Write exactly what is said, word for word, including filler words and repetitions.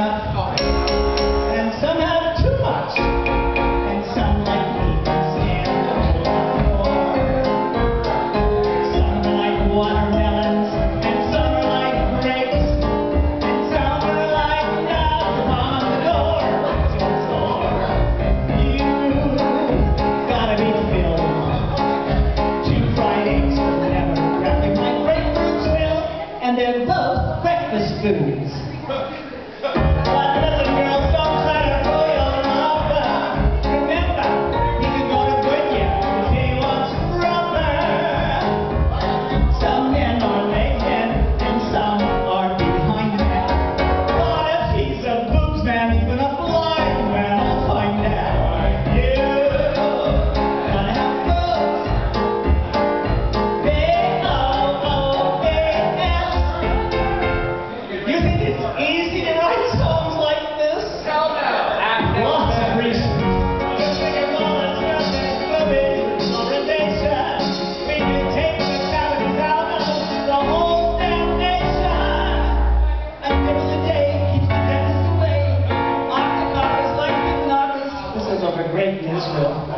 enough, and some have too much, and some like me can stand a whole lot more. Some are like watermelons, and some are like grapes, and some are like knobs on the door. You gotta be filled. Two fried eggs for never wrapping my grapefruits will, and they're both breakfast foods. Great Israel.